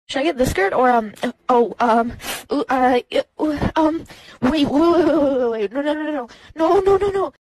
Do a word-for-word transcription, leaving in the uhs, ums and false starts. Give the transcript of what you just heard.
Should I get this skirt or um? Oh um, ooh, uh, uh, um. Wait, wait, wait, wait, wait, wait, wait. No, no, no, no, no, no, no, no, no.